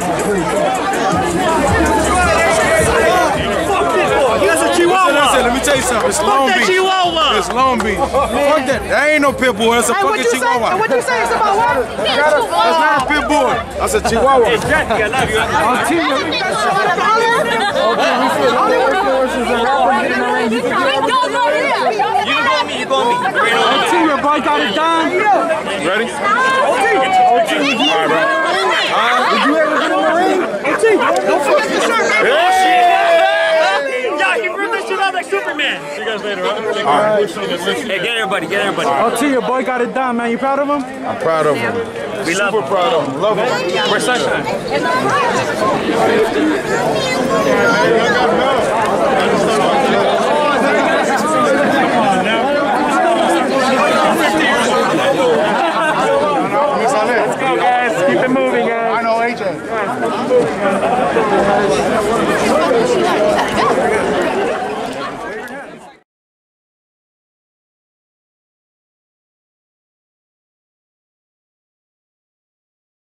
That's a Chihuahua. Listen, let me tell you something. It's Long Beach. Chihuahua. It's Long Beach. Fuck that. That ain't no pit bull. That's a fucking Chihuahua. What you say? It's about what? That's not a pit bull. That's a Chihuahua. Hey, Jackie, I love you. You go me. Your boy got it done. Ready? OT, would you ever get in the ring? OT, don't forget the shirt, man. Yeah, he ripped that shit out like Superman. See you guys later, huh? All right. Hey, get everybody, get everybody. OT, your boy got it done, man. You proud of him? I'm proud of him. We love Super him. proud of him. Love him. We're sunshine. Let's go, guys. Keep it moving, guys. I know AJ.